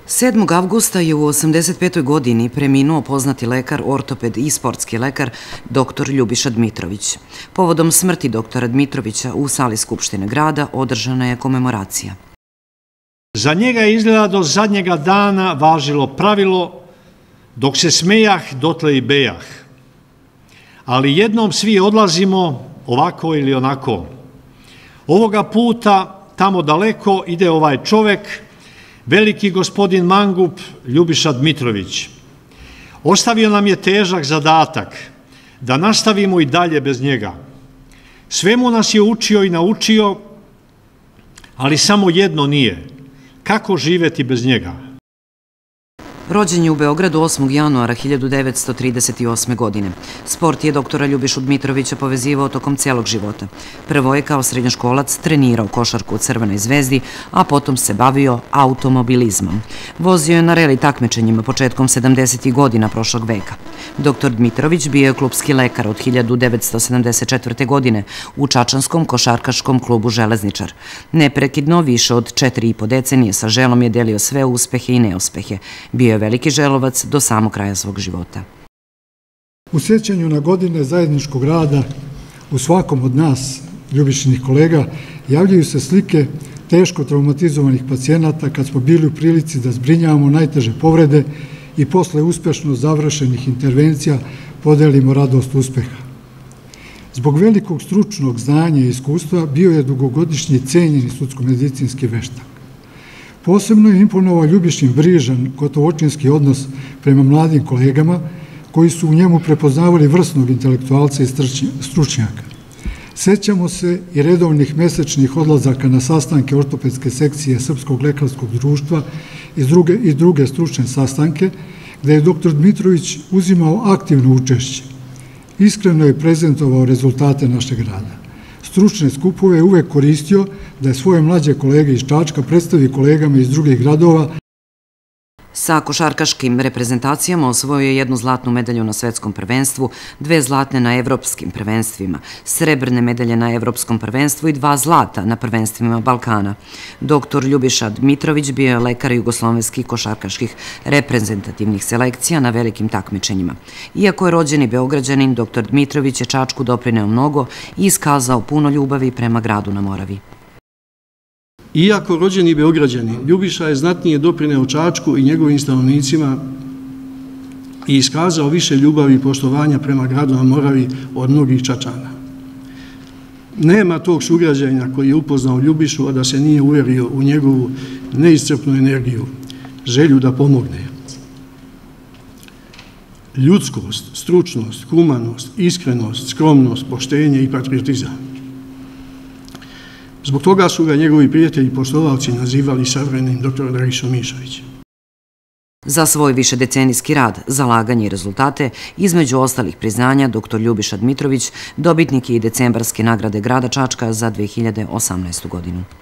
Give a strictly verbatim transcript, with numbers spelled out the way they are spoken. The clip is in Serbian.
sedmog avgusta je u osamdeset petoj godini preminuo poznati lekar, ortoped i sportski lekar doktor Ljubiša Dmitrović. Povodom smrti doktora Dmitrovića u sali Skupštine grada održana je komemoracija. Za njega je izgleda do zadnjega dana važilo pravilo dok se smejah, dotle i bejah. Ali jednom svi odlazimo ovako ili onako. Ovoga puta tamo daleko ide ovaj čovek, veliki gospodin mangup Ljubiša Dmitrović. Ostavio nam je težak zadatak da nastavimo i dalje bez njega. Svemu nas je učio i naučio, ali samo jedno nije. Kako živeti bez njega? Rođen je u Beogradu osmog januara hiljadu devetsto trideset osme. godine. Sport je doktora Ljubišu Dmitrovića povezivao tokom celog života. Prvo je kao srednjoškolac trenirao košarku u Crvenoj zvezdi, a potom se bavio automobilizmom. Vozio je na reli takmičenjima početkom sedamdesetih godina prošlog veka. Doktor Dmitrović bio je klubski lekar od hiljadu devetsto sedamdeset četvrte. godine u Čačanskom košarkaškom klubu Železničar. Neprekidno više od četiri i po decenije sa želom je delio sve uspehe i neuspehe. Bio je veliki želovac do samog kraja svog života. U sjećanju na godine zajedničkog rada u svakom od nas, Ljubišinih kolega, javljaju se slike teško traumatizovanih pacijenata kad smo bili u prilici da zbrinjavamo najteže povrede i posle uspešno završenih intervencija podelimo radost uspeha. Zbog velikog stručnog znanja i iskustva bio je dugogodišnji cenjeni sudsko-medicinski veštak. Posebno je imponovao Ljubišin brižan, gotovočinski odnos prema mladim kolegama koji su u njemu prepoznavali vrsnog intelektualca i stručnjaka. Sećamo se i redovnih mesečnih odlazaka na sastanke ortopedske sekcije Srpskog lekarskog društva i druge stručne sastanke, gde je doktor Dmitrović uzimao aktivno učešće. Iskreno je prezentovao rezultate našeg rada. Stručne skupove je uvek koristio da je svoje mlađe kolege iz Čačka predstavi kolegama iz drugih gradova. Sa košarkaškim reprezentacijama osvojio je jednu zlatnu medalju na svetskom prvenstvu, dve zlatne na evropskim prvenstvima, srebrne medalje na evropskom prvenstvu i dva zlata na prvenstvima Balkana. Doktor Ljubiša Dmitrović bio je lekar jugoslovenskih košarkaških reprezentativnih selekcija na velikim takmičenjima. Iako je rođeni Beograđanin, doktor Dmitrović je Čačku doprineo mnogo i iskazao puno ljubavi prema gradu na Moravi. Iako rođeni Beograđanin, Ljubiša je znatnije doprineo Čačku i njegovim stanovnicima i iskazao više ljubavi i poštovanja prema gradu na Moravi od mnogih Čačana. Nema tog sugrađanina koji je upoznao Ljubišu, a da se nije uverio u njegovu neiscrpnu energiju, želju da pomogne. Ljudskost, stručnost, humanost, iskrenost, skromnost, poštenje i patriotizam. Zbog toga su ga njegovi prijatelji i poštovalci nazivali savremenim doktorom Dragišom Mišovićem. Za svoj višedecenijski rad, zalaganje i rezultate, između ostalih priznanja, doktor Ljubiša Dmitrović dobitnik je i decembarske nagrade grada Čačka za dve hiljade osamnaestu. godinu.